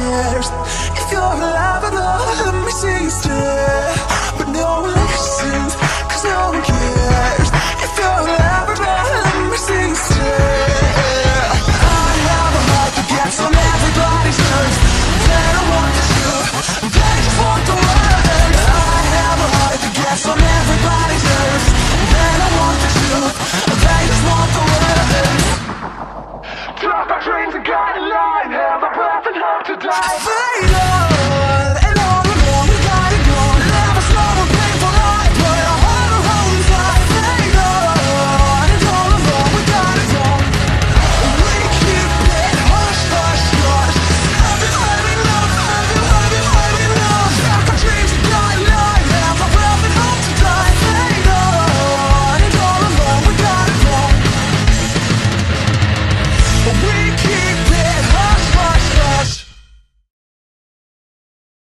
cares. If you're alive at all, let me see you stare. But no one listens, cause no one cares. If you're alive at all, let me see you stare. I have a heart that gets on everybody's nerves. They don't want the truth, they just want the words. I have a heart that gets on everybody's nerves. They don't want the truth, they just want the words. Drop my dreams and guide a line, have a breath and hope to die.